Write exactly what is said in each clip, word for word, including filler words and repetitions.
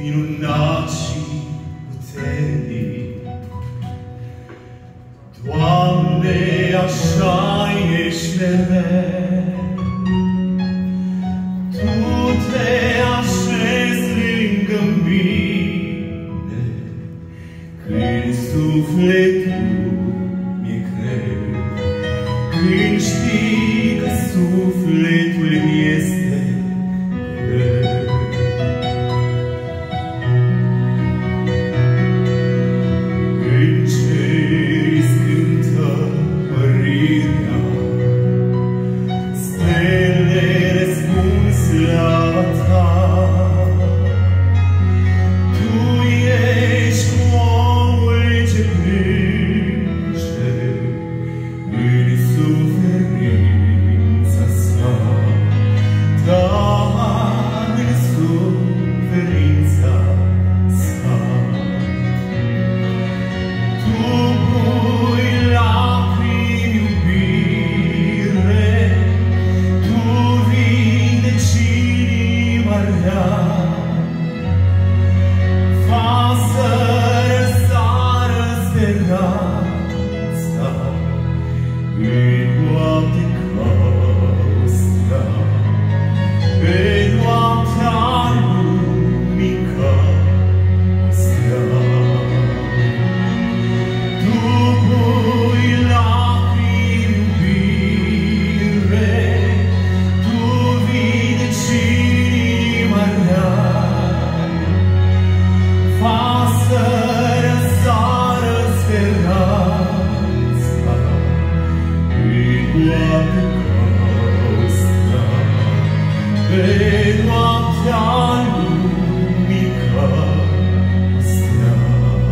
minunat și puternic. Doamne, așa ești mereu, Tu te așezi lângă mine, când sufletul mi-e greu, când știi că sufletul mi este greu. Îngerii cântă mărirea, stele răspund slava Ta. Tu ești cu omul ce plânge în suferința sa. Da, în suferința sa. Tu pui lacrimi, iubire, Tu vindeci inima rea, fa să răsară speranța în noapte caustea, pe noaptea lumii caustea. Tu pui lacrimi, iubire, Tu vindeci inima rea, fa să răsară speranța în noapte caustea, pe noaptea lumii caustea.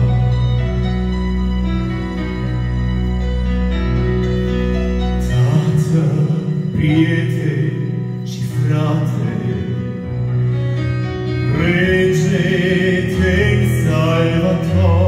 Tată, prieten și frate, Rege, te-n Salvator,